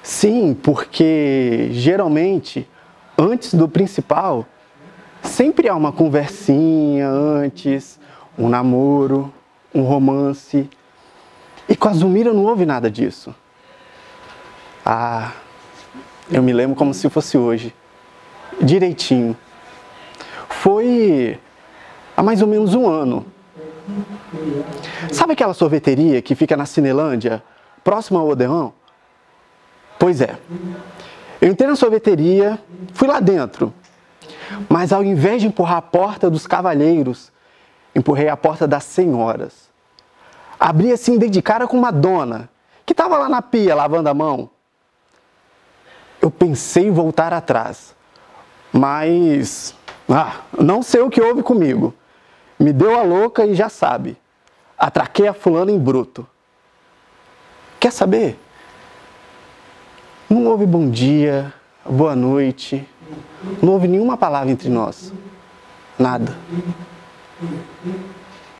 Sim, porque geralmente, antes do principal, sempre há uma conversinha antes, um namoro, um romance. E com a Zulmira não houve nada disso. Ah, eu me lembro como se fosse hoje. Direitinho. Foi há mais ou menos um ano. Sabe aquela sorveteria que fica na Cinelândia, próxima ao Odeon? Pois é. Eu entrei na sorveteria, fui lá dentro. Mas ao invés de empurrar a porta dos cavalheiros, empurrei a porta das senhoras. Abri assim, dei de cara com uma dona, que estava lá na pia lavando a mão. Eu pensei em voltar atrás, mas não sei o que houve comigo. Me deu a louca e já sabe. Atraquei a fulana em bruto. Quer saber? Não houve bom dia, boa noite. Não houve nenhuma palavra entre nós. Nada.